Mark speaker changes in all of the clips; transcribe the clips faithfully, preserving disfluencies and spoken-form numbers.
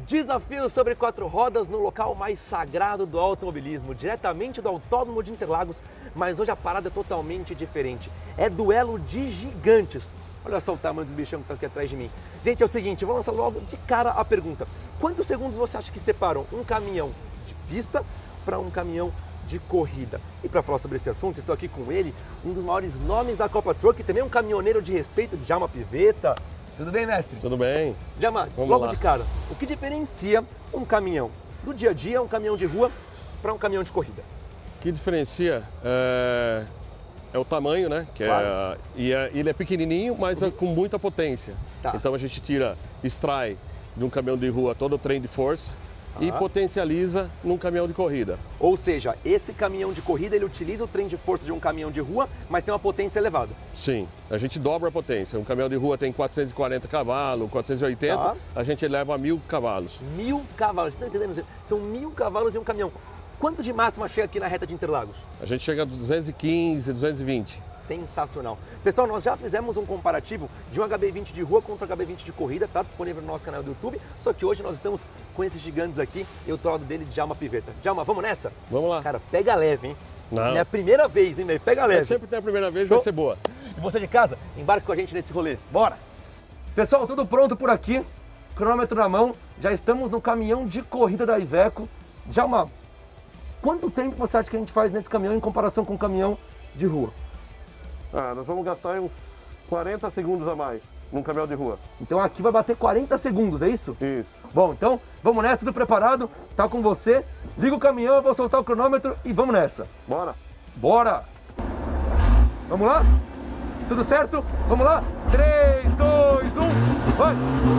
Speaker 1: Desafio sobre quatro rodas no local mais sagrado do automobilismo, diretamente do Autódromo de Interlagos, mas hoje a parada é totalmente diferente. É duelo de gigantes. Olha só o tamanho dos bichão que estão aqui atrás de mim. Gente, é o seguinte, eu vou lançar logo de cara a pergunta. Quantos segundos você acha que separam um caminhão de pista para um caminhão de corrida? E para falar sobre esse assunto, estou aqui com ele, um dos maiores nomes da Copa Truck, também um caminhoneiro de respeito, Djalma Pivetta. Tudo bem, mestre?
Speaker 2: Tudo bem.
Speaker 1: Djalma, logo lá de cara, o que diferencia um caminhão do dia a dia, um caminhão de rua, para um caminhão de corrida?
Speaker 2: O que diferencia é, é o tamanho, né? Que claro. é, e é, ele é pequenininho, mas uhum. é com muita potência. Tá. Então a gente tira, extrai de um caminhão de rua todo o trem de força, ah. e potencializa num caminhão de corrida.
Speaker 1: Ou seja, esse caminhão de corrida, ele utiliza o trem de força de um caminhão de rua, mas tem uma potência elevada.
Speaker 2: Sim, a gente dobra a potência. Um caminhão de rua tem quatrocentos e quarenta cavalos, quatrocentos e oitenta, tá. a gente eleva a mil cavalos.
Speaker 1: Mil cavalos, você está entendendo? São mil cavalos em um caminhão. Quanto de máxima chega aqui na reta de Interlagos?
Speaker 2: A gente chega a duzentos e quinze, duzentos e vinte.
Speaker 1: Sensacional. Pessoal, nós já fizemos um comparativo de um H B vinte de rua contra o H B vinte de corrida, tá disponível no nosso canal do YouTube, só que hoje nós estamos com esses gigantes aqui, eu tô ao lado dele, Djalma Pivetta. Djalma, vamos nessa?
Speaker 2: Vamos lá.
Speaker 1: Cara, pega leve, hein?
Speaker 2: Não.
Speaker 1: É a primeira vez, hein, velho? Pega leve.
Speaker 2: É sempre tem a primeira vez,
Speaker 1: Show.
Speaker 2: Vai ser boa.
Speaker 1: E você de casa, embarque com a gente nesse rolê. Bora! Pessoal, tudo pronto por aqui, cronômetro na mão, já estamos no caminhão de corrida da Iveco. Djalma, quanto tempo você acha que a gente faz nesse caminhão em comparação com o caminhão de rua?
Speaker 2: Ah, nós vamos gastar uns quarenta segundos a mais num caminhão de rua.
Speaker 1: Então aqui vai bater quarenta segundos, é isso?
Speaker 2: Isso.
Speaker 1: Bom, então vamos nessa, tudo preparado, tá com você. Liga o caminhão, eu vou soltar o cronômetro e vamos nessa.
Speaker 2: Bora.
Speaker 1: Bora. Vamos lá? Tudo certo? Vamos lá? três, dois, um, vai!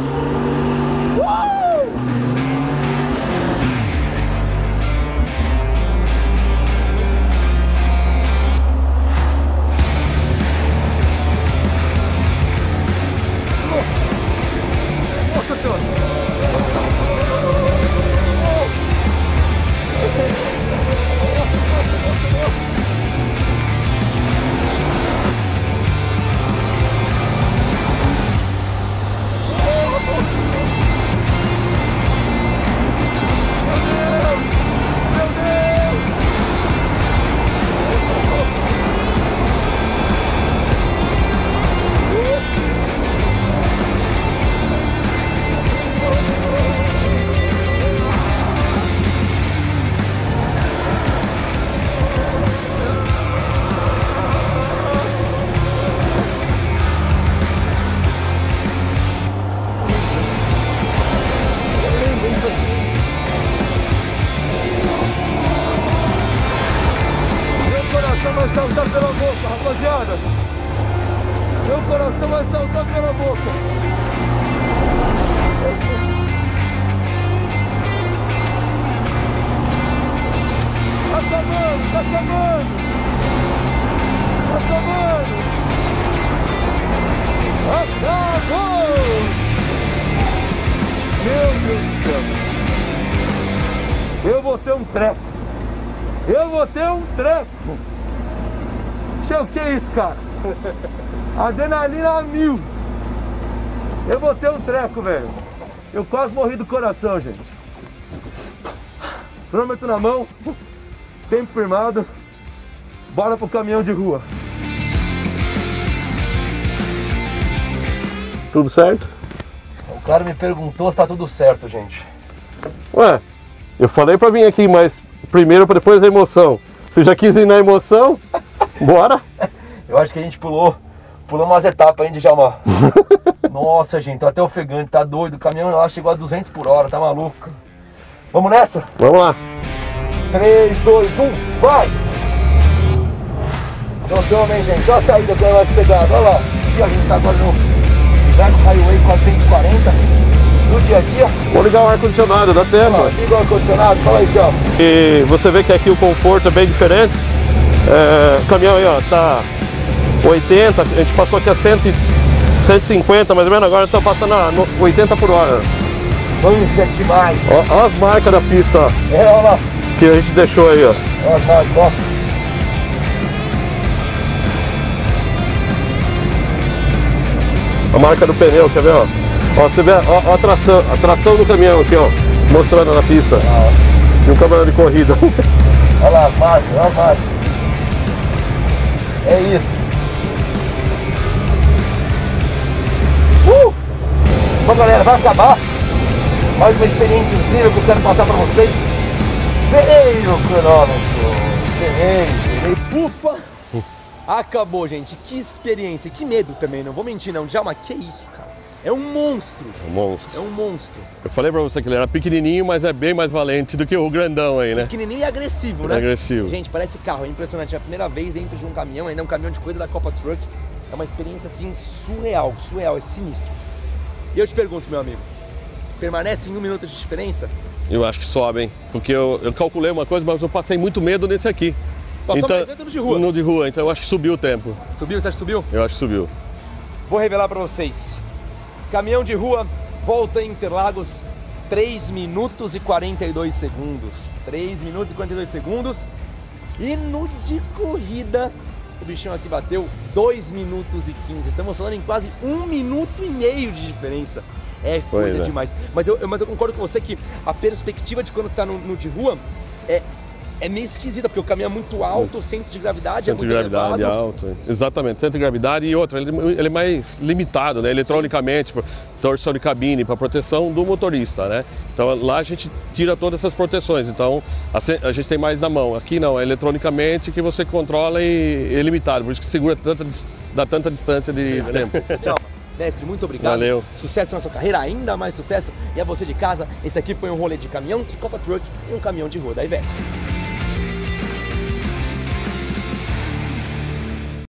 Speaker 1: Uh! Nossa Senhora! Vai saltar pela boca, rapaziada. Meu coração vai saltar pela boca. Tá acabando, tá acabando. Tá acabando. Acabou! Meu Deus do céu. Eu vou ter um treco. Eu vou ter um treco. O que é isso, cara? Adrenalina a mil. Eu vou ter um treco, velho. Eu quase morri do coração, gente. Cronômetro na mão, tempo firmado. Bora pro caminhão de rua.
Speaker 2: Tudo certo?
Speaker 1: O cara me perguntou se tá tudo certo, gente.
Speaker 2: Ué, eu falei pra vir aqui, mas primeiro pra depois da emoção. Você já quis ir na emoção? Bora?
Speaker 1: Eu acho que a gente pulou, pulou umas etapas ainda, Djalma. Nossa, gente, tô até ofegante, tá doido. O caminhão lá chegou a duzentos por hora, tá maluco? Vamos nessa?
Speaker 2: Vamos lá.
Speaker 1: três, dois, um, vai! Soltamos, hein, gente? Olha a saída que ela vai sossegada, olha lá. Aqui, ó, a gente tá agora no Iveco Highway quatrocentos e quarenta, no dia a dia.
Speaker 2: Vou ligar o ar-condicionado, dá tempo.
Speaker 1: Ó, liga o ar-condicionado, fala aí, Djalma.
Speaker 2: E você vê que aqui o conforto é bem diferente. É, o caminhão aí, ó, tá oitenta, a gente passou aqui a cem, cento e cinquenta mais ou menos, agora estamos passando a oitenta por hora.
Speaker 1: Anda demais.
Speaker 2: Ó, ó as marcas da pista, ó,
Speaker 1: é, olha lá.
Speaker 2: que a gente deixou aí, ó.
Speaker 1: Olha as marcas, ó.
Speaker 2: A marca do pneu, quer ver, ó? Ó, você vê, ó, ó a tração, a tração do caminhão aqui, ó, mostrando na pista.
Speaker 1: Ah,
Speaker 2: e um caminhão de corrida.
Speaker 1: Olha lá as marcas, olha as marcas. É isso. Uh! Bom, galera, vai acabar. Mais uma experiência incrível que eu quero passar pra vocês. Zerei o cronômetro. Zerei, zerei. Ufa! Acabou, gente. Que experiência. Que medo também, não vou mentir não. Djalma, que isso, cara? É um monstro.
Speaker 2: É um monstro.
Speaker 1: É um monstro.
Speaker 2: Eu falei pra você que ele era pequenininho, mas é bem mais valente do que o grandão aí, né?
Speaker 1: Pequenininho e agressivo, né?
Speaker 2: É agressivo.
Speaker 1: Gente, parece carro, é impressionante. É a primeira vez dentro de um caminhão, ainda é um caminhão de coisa da Copa Truck. É uma experiência, assim, surreal, surreal, é sinistro. E eu te pergunto, meu amigo, permanece em um minuto de diferença?
Speaker 2: Eu acho que sobe, hein? Porque eu, eu calculei uma coisa, mas eu passei muito medo nesse aqui.
Speaker 1: Passou
Speaker 2: então,
Speaker 1: mais medo no de rua?
Speaker 2: No de rua, então eu acho que subiu o tempo.
Speaker 1: Subiu? Você acha que subiu?
Speaker 2: Eu acho que subiu.
Speaker 1: Vou revelar pra vocês. Caminhão de rua, volta em Interlagos, três minutos e quarenta e dois segundos. três minutos e quarenta e dois segundos. E no de corrida, o bichinho aqui bateu dois minutos e quinze. Estamos falando em quase um minuto e meio de diferença. É coisa
Speaker 2: pois é.
Speaker 1: demais. Mas eu, mas eu concordo com você que a perspectiva de quando está no, no de rua é... É meio esquisita, porque o caminhão é muito alto, o centro de gravidade
Speaker 2: centro
Speaker 1: é muito
Speaker 2: de gravidade
Speaker 1: elevado.
Speaker 2: alto, exatamente, centro de gravidade e outra, ele, ele é mais limitado, né, eletronicamente, pra, torção de cabine, para proteção do motorista, né? Então lá a gente tira todas essas proteções, então a, a gente tem mais na mão. Aqui não, é eletronicamente que você controla e é limitado, por isso que segura tanta, dá tanta distância de é, tempo.
Speaker 1: Tchau. Mestre, muito obrigado.
Speaker 2: Valeu.
Speaker 1: Sucesso na sua carreira, ainda mais sucesso. E a você de casa, esse aqui foi um rolê de caminhão de Copa Truck e um caminhão de rua da Iveco.